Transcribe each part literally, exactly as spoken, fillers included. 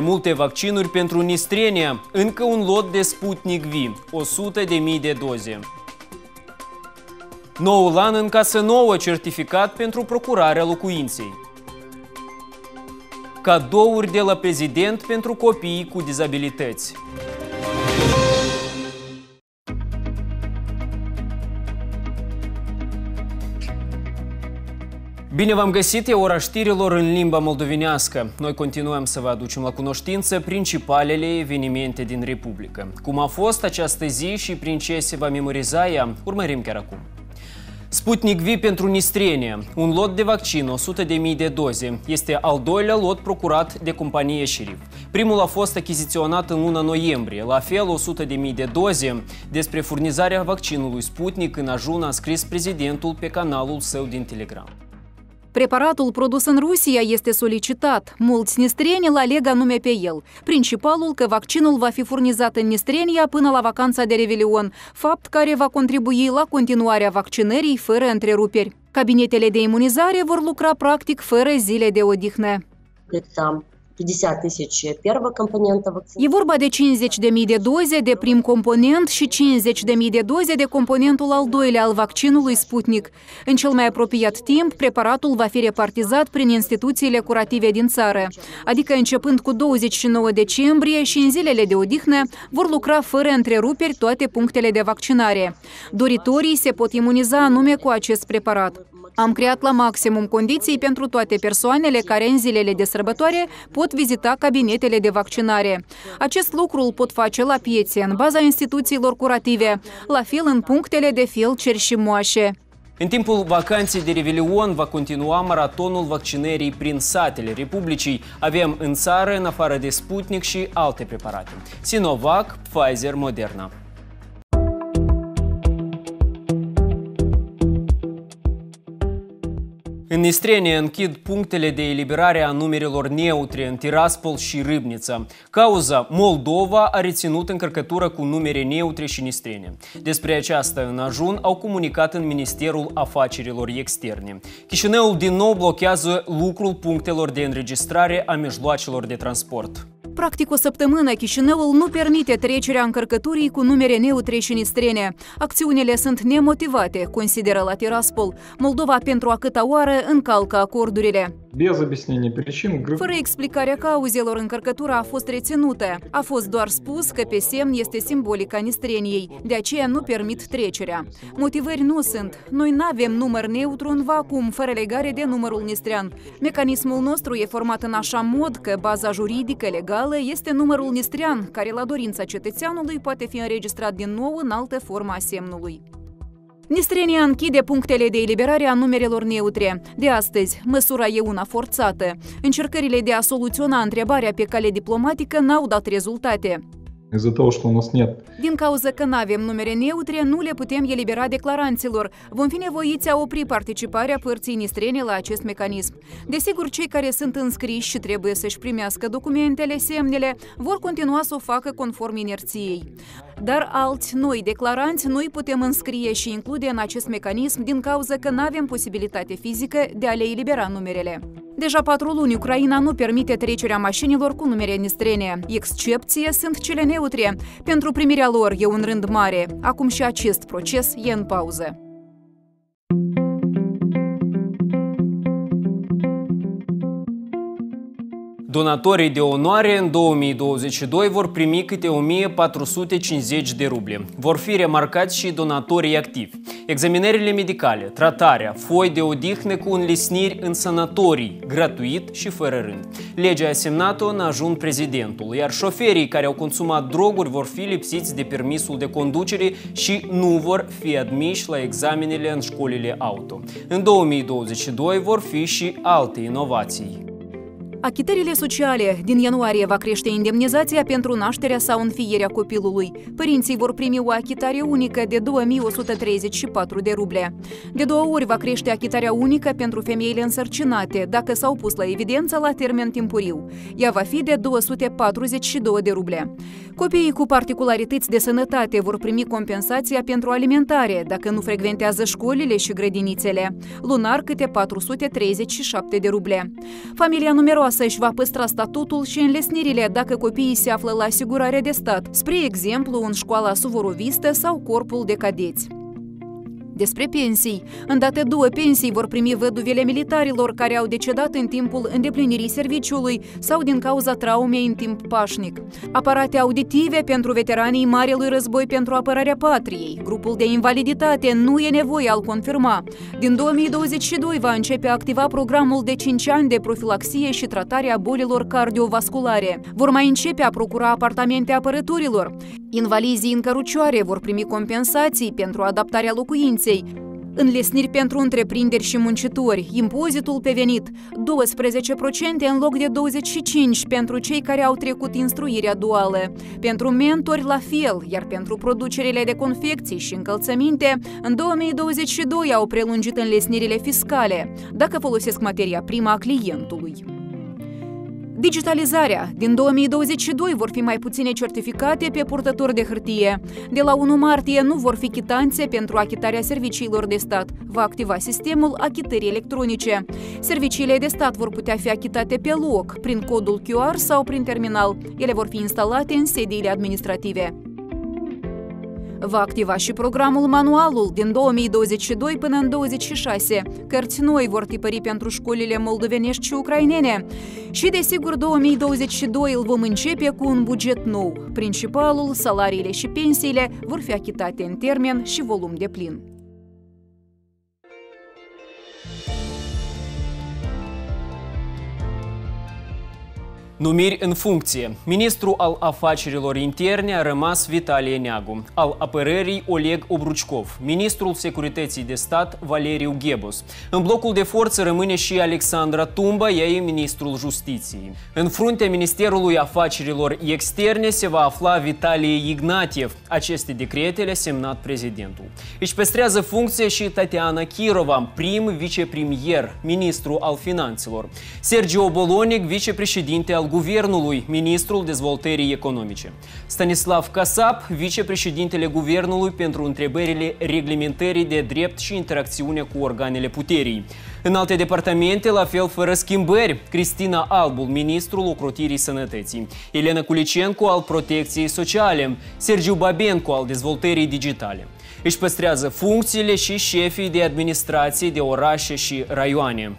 multe vaccinuri pentru Nistrenia, încă un lot de Sputnik V, o sută de mii de doze. Noul an în casă nouă, certificat pentru procurarea locuinței. Cadouri de la prezident pentru copiii cu dizabilități. Bine v-am găsit, e ora știrilor în limba moldovenească. Noi continuăm să vă aducem la cunoștință principalele evenimente din Republică. Cum a fost această zi și prin ce se va memoriza ea, urmărim chiar acum. Sputnik V pentru Nistrenia, un lot de vaccin, o sută de mii de doze, este al doilea lot procurat de companie Sheriff. Primul a fost achiziționat în luna noiembrie, la fel o sută de mii de doze. Despre furnizarea vaccinului Sputnik în ajun a scris prezidentul pe canalul său din Telegram. Preparatul produs în Rusia este solicitat. Mulți nistreni îl aleg anume pe el. Principalul că vaccinul va fi furnizat în Nistrenia până la vacanța de Revelion, fapt care va contribui la continuarea vaccinării fără întreruperi. Cabinetele de imunizare vor lucra practic fără zile de odihnă. E vorba de cincizeci de mii de doze de prim component și cincizeci de mii de doze de componentul al doilea al vaccinului Sputnik. În cel mai apropiat timp, preparatul va fi repartizat prin instituțiile curative din țară, adică începând cu douăzeci și nouă decembrie și în zilele de odihnă vor lucra fără întreruperi toate punctele de vaccinare. Doritorii se pot imuniza anume cu acest preparat. Am creat la maximum condiții pentru toate persoanele care în zilele de sărbătoare pot vizita cabinetele de vaccinare. Acest lucru îl pot face la piețe, în baza instituțiilor curative, la fel în punctele de felceri și moașe. În timpul vacanței de Revelion va continua maratonul vaccinării prin satele Republicii. Avem în țară, în afară de Sputnik, și alte preparate: Sinovac, Pfizer, Moderna. În Nistrenia închid punctele de eliberare a numerelor neutre în Tiraspol și Râbnița. Cauza: Moldova a reținut încărcătură cu numere neutre și Nistrenia. Despre aceasta în ajun au comunicat în Ministerul Afacerilor Externe. Chișinăul din nou blochează lucrul punctelor de înregistrare a mijloacelor de transport. Practic o săptămână, Chișinăul nu permite trecerea încărcăturii cu numere neutre și Nistrenia. Acțiunile sunt nemotivate, consideră la Tiraspol. Moldova pentru a câta oară încalcă acordurile. Fără explicarea cauzelor, încărcătura a fost reținută. A fost doar spus că pe semn este simbolica Nistreniei, de aceea nu permit trecerea. Motivări nu sunt. Noi nu avem număr neutru în vacuum, fără legare de numărul nistrean. Mecanismul nostru e format în așa mod că baza juridică legală este numărul nistrean, care la dorința cetățeanului poate fi înregistrat din nou în altă formă a semnului. Nistrenia închide punctele de eliberare a numerelor neutre. De astăzi, măsura e una forțată. Încercările de a soluționa întrebarea pe cale diplomatică n-au dat rezultate. Din cauza că nu avem numere neutre, nu le putem elibera declaranților. Vom fi nevoiți a opri participarea părții nistrene la acest mecanism. Desigur, cei care sunt înscriși și trebuie să-și primească documentele, semnele, vor continua să o facă conform inerției. Dar alți noi declaranți nu îi putem înscrie și include în acest mecanism din cauza că nu avem posibilitate fizică de a le elibera numerele. Deja patru luni Ucraina nu permite trecerea mașinilor cu numere nistrene. Excepție sunt cele neutre. Pentru primirea lor e un rând mare. Acum și acest proces e în pauză. Donatorii de onoare în două mii douăzeci și doi vor primi câte o mie patru sute cincizeci de ruble. Vor fi remarcați și donatorii activi. Examinările medicale, tratarea, foi de odihnă cu înlesniri în sanatorii, gratuit și fără rând. Legea a semnat-o în ajun prezidentul, iar șoferii care au consumat droguri vor fi lipsiți de permisul de conducere și nu vor fi admiși la examenele în școlile auto. În două mii douăzeci și doi vor fi și alte inovații. Achitările sociale. Din ianuarie va crește indemnizația pentru nașterea sau înfierea copilului. Părinții vor primi o achitare unică de două mii o sută treizeci și patru de ruble. De două ori va crește achitarea unică pentru femeile însărcinate, dacă s-au pus la evidență la termen timpuriu. Ea va fi de două sute patruzeci și două de ruble. Copiii cu particularități de sănătate vor primi compensația pentru alimentare, dacă nu frecventează școlile și grădinițele. Lunar câte patru sute treizeci și șapte de ruble. Familia numeroasă casă își va păstra statutul și înlesnirile dacă copiii se află la asigurare de stat, spre exemplu în școala suvorovistă sau corpul de cadeți. Despre pensii. Îndată două pensii vor primi văduvele militarilor care au decedat în timpul îndeplinirii serviciului sau din cauza traumei în timp pașnic. Aparate auditive pentru veteranii Marelui Război pentru apărarea patriei. Grupul de invaliditate nu e nevoie a-l confirma. Din două mii douăzeci și doi va începe a activa programul de cinci ani de profilaxie și tratare a bolilor cardiovasculare. Vor mai începe a procura apartamente apărătorilor. Invalizii în cărucioare vor primi compensații pentru adaptarea locuinței. Înlesniri pentru întreprinderi și muncitori, impozitul pe venit, douăsprezece la sută în loc de douăzeci și cinci la sută pentru cei care au trecut instruirea duală. Pentru mentori la fel, iar pentru producerile de confecții și încălțăminte, în două mii douăzeci și doi au prelungit înlesnirile fiscale, dacă folosesc materia primă a clientului. Digitalizarea. Din două mii douăzeci și doi vor fi mai puține certificate pe purtători de hârtie. De la unu martie nu vor fi chitanțe pentru achitarea serviciilor de stat. Va activa sistemul achitării electronice. Serviciile de stat vor putea fi achitate pe loc, prin codul Q R sau prin terminal. Ele vor fi instalate în sediile administrative. Va activa și programul Manualul din două mii douăzeci și doi până în douăzeci și șase. Cărți noi vor tipări pentru școlile moldovenești și ucrainene. Și, desigur, două mii douăzeci și doi îl vom începe cu un buget nou. Principalul, salariile și pensiile vor fi achitate în termen și volum deplin. Numiri în funcție. Ministrul al afacerilor interne a rămas Vitalie Neagu, al apărării Oleg Obruchkov, ministrul securității de stat Valeriu Ghebos. În blocul de forță rămâne și Alexandra Tumba, ea e ministrul justiției. În fruntea Ministerului Afacerilor Externe se va afla Vitalie Ignatiev. Aceste decrete le-a semnat prezidentul. Își păstrează funcția și Tatiana Kirova, prim vicepremier, ministru al finanțelor. Sergiu Obolonic, vicepreședinte al Guvernului, ministrul dezvoltării economice. Stanislav Kasap, vicepreședintele Guvernului pentru întrebările reglementării de drept și interacțiunea cu organele puterii. În alte departamente, la fel fără schimbări, Cristina Albul, ministrul ocrotirii sănătății, Elena Kulicenko al protecției sociale, Sergiu Babenco al dezvoltării digitale. Își păstrează funcțiile și șefii de administrație de orașe și raioane.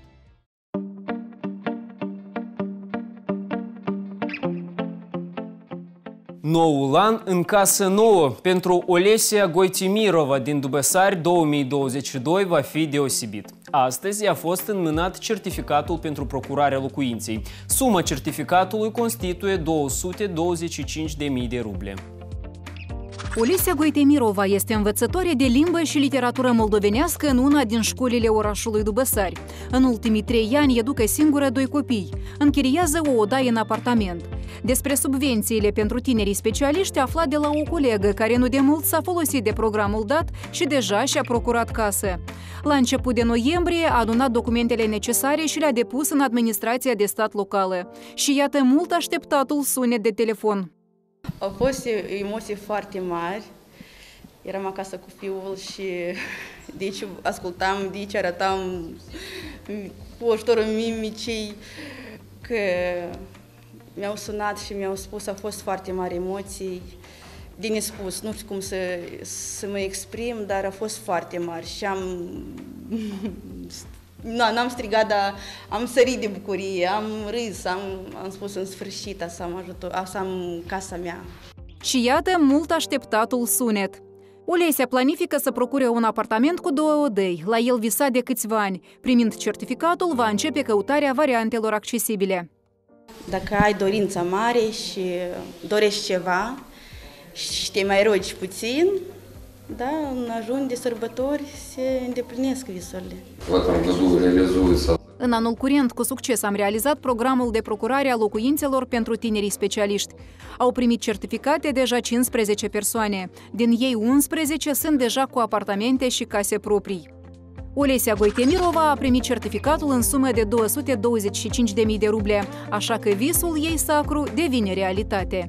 Noul an în casă nouă. Pentru Olesia Goitimirova din Dubăsari, două mii douăzeci și doi va fi deosebit. Astăzi a fost înmânat certificatul pentru procurarea locuinței. Suma certificatului constituie două sute douăzeci și cinci de mii de ruble. Olesia Goitemirova este învățătoare de limbă și literatură moldovenească în una din școlile orașului Dubăsari. În ultimii trei ani educă singură doi copii. Închiriază o odaie în apartament. Despre subvențiile pentru tinerii specialiști afla de la o colegă care nu de mult s-a folosit de programul dat și deja și-a procurat casă. La început de noiembrie a adunat documentele necesare și le-a depus în administrația de stat locală. Și iată mult așteptatul sunet de telefon. Au fost emoții foarte mari. Eram acasă cu fiul și de aici ascultam, de aici arătam cu ajutorul mimicii că mi-au sunat și mi-au spus, au fost foarte mari emoții de nespus, nu știu cum să, să mă exprim, dar au fost foarte mari și am... N-am strigat, dar am sărit de bucurie, am râs, am, am spus în sfârșit, asta am, ajutor, asta am casa mea. Și iată mult așteptatul sunet. Olesia planifică să procure un apartament cu două odăi. La el visa de câțiva ani. Primind certificatul, va începe căutarea variantelor accesibile. Dacă ai dorința mare și dorești ceva și te mai rogi puțin, da, în ajun de sărbători se îndeplinesc visurile. În anul curent, cu succes, am realizat programul de procurare a locuințelor pentru tinerii specialiști. Au primit certificate deja cincisprezece persoane. Din ei unsprezece sunt deja cu apartamente și case proprii. Olesia Goitemirova a primit certificatul în sumă de două sute douăzeci și cinci de mii de ruble, așa că visul ei sacru devine realitate.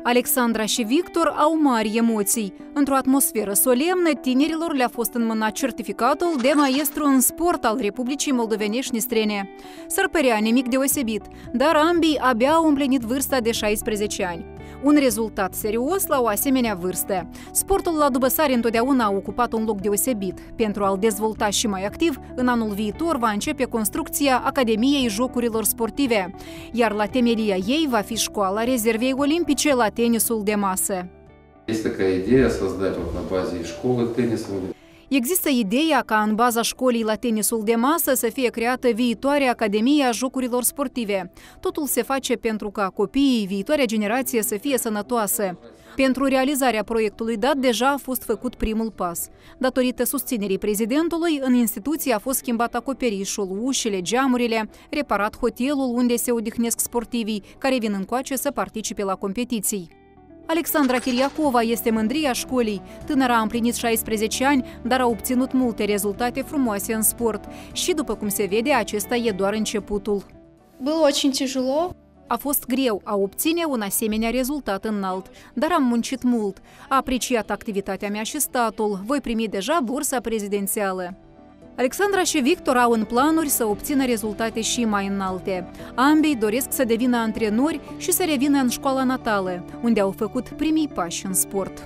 Alexandra și Victor au mari emoții. Într-o atmosferă solemnă, tinerilor le-a fost înmânat certificatul de maestru în sport al Republicii Moldovenești Nistrene. S-ar părea nimic deosebit, dar ambii abia au împlinit vârsta de șaisprezece ani. Un rezultat serios la o asemenea vârstă. Sportul la Dubăsari întotdeauna a ocupat un loc deosebit. Pentru a-l dezvolta și mai activ, în anul viitor va începe construcția Academiei Jocurilor Sportive, iar la temelia ei va fi școala rezervei olimpice la tenisul de masă. Este такая идея создать вот на базе школы тенниса. Există ideea ca în baza școlii la tenisul de masă să fie creată viitoarea Academie a Jocurilor Sportive. Totul se face pentru ca copiii, viitoarea generație să fie sănătoasă. Pentru realizarea proiectului dat deja a fost făcut primul pas. Datorită susținerii prezidentului, în instituție a fost schimbat acoperișul, ușile, geamurile, reparat hotelul unde se odihnesc sportivii care vin încoace să participe la competiții. Alexandra Chiriacova este mândria școlii. Tânăra a împlinit șaisprezece ani, dar a obținut multe rezultate frumoase în sport. Și după cum se vede, acesta e doar începutul. Было очень tяжело. A fost greu a obține un asemenea rezultat înalt, dar am muncit mult. A apreciat activitatea mea și statul. Voi primi deja bursa prezidențială. Alexandra și Victor au în planuri să obțină rezultate și mai înalte. Ambii doresc să devină antrenori și să revină în școala natală, unde au făcut primii pași în sport.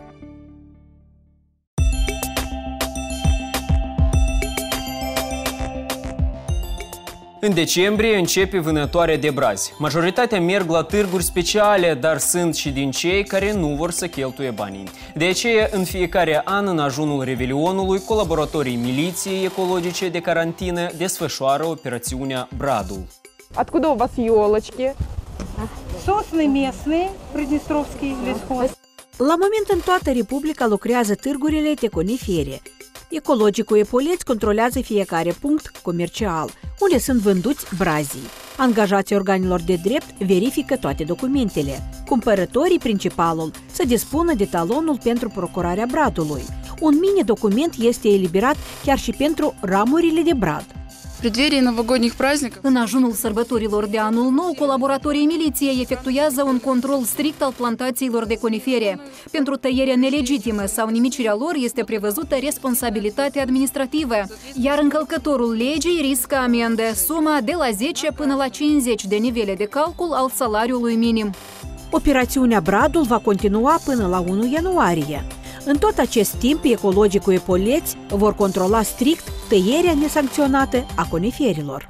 În decembrie începe vânătoarea de brazi. Majoritatea merg la târguri speciale, dar sunt și din cei care nu vor să cheltuie banii. De aceea, în fiecare an, în ajunul Revelionului, colaboratorii miliției ecologice de carantină desfășoară operațiunea Bradul. Откуда у вас елочки? Сосны местные, Приднестровский лесхоз. La moment în toată Republica lucrează târgurile de conifere. Ecologii cu epoleți controlează fiecare punct comercial, unde sunt vânduți brazii. Angajații organelor de drept verifică toate documentele. Cumpărătorii principalul să dispună de talonul pentru procurarea bradului. Un mini-document este eliberat chiar și pentru ramurile de brad. În ajunul sărbătorilor de anul nou, colaboratorii miliției efectuează un control strict al plantațiilor de conifere. Pentru tăierea nelegitimă sau nimicirea lor este prevăzută responsabilitate administrativă, iar încălcătorul legii riscă amendă, suma de la zece până la cincizeci de nivele de calcul al salariului minim. Operațiunea Bradul va continua până la unu ianuarie. În tot acest timp, ecologii cu epoleți vor controla strict tăierea nesancționată a coniferilor.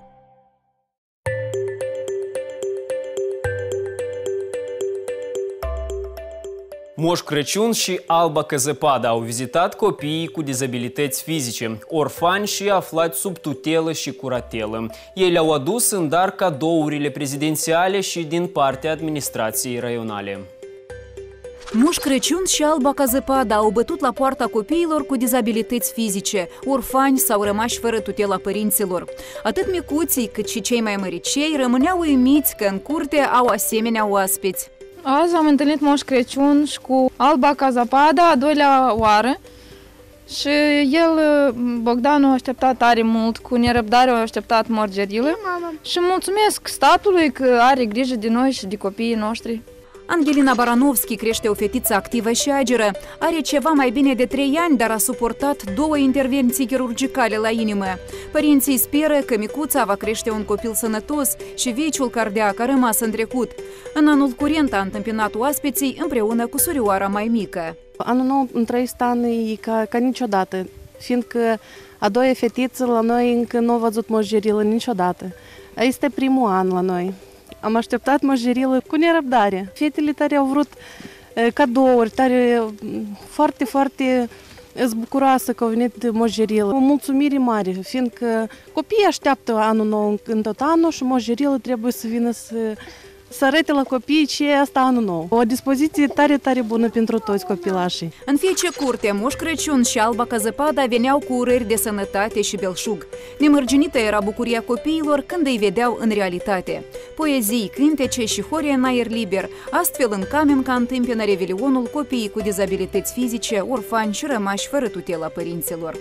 Moș Crăciun și Alba Căzăpadă au vizitat copiii cu dizabilități fizice, orfani și aflați sub tutelă și curatelă. Ei le-au adus în dar cadourile prezidențiale și din partea administrației raionale. Moș Crăciun și Alba Căzăpadă au bătut la poarta copiilor cu dizabilități fizice, orfani sau rămași fără tutela părinților. Atât micuții cât și cei mai măricei rămâneau uimiți că în curte au asemenea oaspeți. Azi am întâlnit Moș Crăciun și cu Alba Căzăpadă a doilea oară și el, Bogdan, a așteptat tare mult, cu nerăbdare a așteptat morgerilă și mulțumesc statului că are grijă de noi și de copiii noștri. Angelina Baranovski crește o fetiță activă și ageră. Are ceva mai bine de trei ani, dar a suportat două intervenții chirurgicale la inimă. Părinții speră că micuța va crește un copil sănătos și viciul cardiac a rămas în trecut. În anul curent a întâmpinat oaspeții împreună cu surioara mai mică. Anul nou în trăiesc an e ca, ca niciodată, fiindcă a doua fetiță la noi încă nu a văzut moșgerilă niciodată. Este primul an la noi. Am așteptat moșgerilă cu nerăbdare. Fetele tare au vrut cadouri, tare foarte, foarte bucuroasă că au venit moșgerilă. O mulțumire mare, fiindcă copiii așteaptă anul nou în tot anul și moșgerilă trebuie să vină să, să arăte la copii ce e asta anul nou. O dispoziție tare, tare bună pentru toți copilașii. În fiecare curte, Moș Crăciun și Alba Căzăpadă veneau cu urări de sănătate și belșug. Nemărginită era bucuria copiilor când îi vedeau în realitate. Poezii, cântece și hore în aer liber, astfel în Camenca întâmpină Revelionul copiii cu dizabilități fizice, orfani și rămași fără tutela părinților.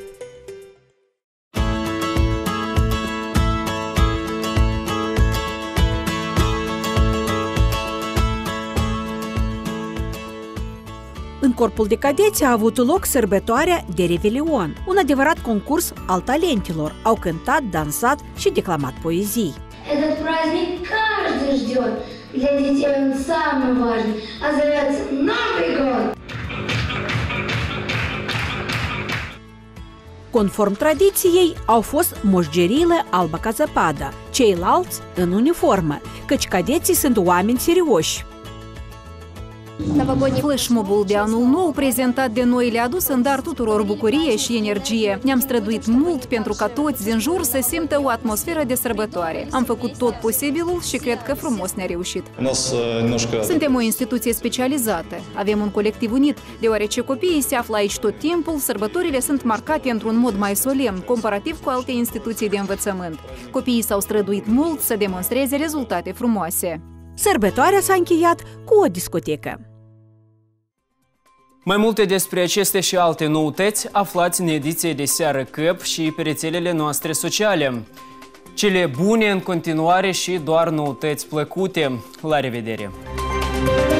Corpul de Cadeți a avut loc sărbătoarea de Revelion, un adevărat concurs al talentelor. Au cântat, dansat și declamat poezii. Этот праздник каждый ждет. Для детей он самый важный, а зовется Новый год. Conform tradiției, au fost moșgerile Alba ca zăpada, ceilalți în uniformă, căci cadeții sunt oameni serioși. Flashmobul de anul nou prezentat de noi le-a adus în dar tuturor bucurie și energie. Ne-am străduit mult pentru ca toți din jur să simtă o atmosferă de sărbătoare. Am făcut tot posibilul și cred că frumos ne-a reușit. Suntem o instituție specializată. Avem un colectiv unit, deoarece copiii se află aici tot timpul, sărbătorile sunt marcate într-un mod mai solemn, comparativ cu alte instituții de învățământ. Copiii s-au străduit mult să demonstreze rezultate frumoase. Sărbătoarea s-a încheiat cu o discotecă. Mai multe despre aceste și alte noutăți aflați în ediție de seară Câp și pe rețelele noastre sociale. Cele bune în continuare și doar noutăți plăcute. La revedere!